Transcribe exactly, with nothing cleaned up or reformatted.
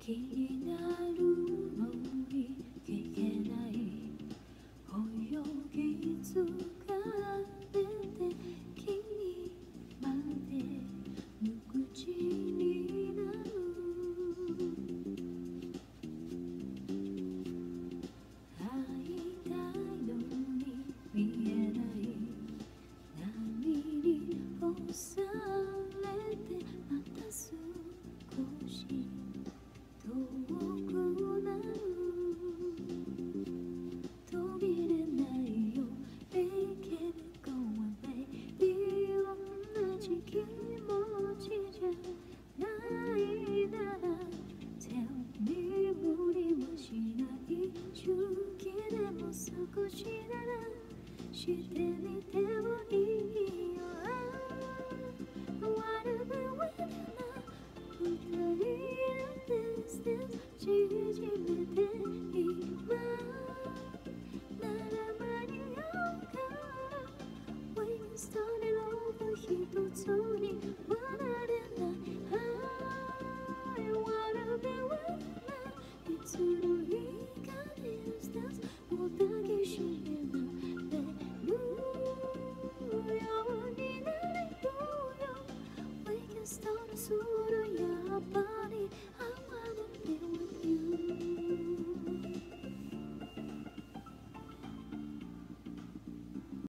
気になるのに聞けない泳ぎ疲れて君まで無口になる会いたいのに見えない波に押されてまた少し遠くなる途切れないよ Make it go away 同じ気持ちじゃないなら Tell me 無理もしない周期でも少しならしてみてもいいよ What about when二人縮めて今なら間に合うから We can start it over 一つにはなれない I wanna be with you いつの日か distance を抱きしめられるようになれるよ We can start it sooner やっぱ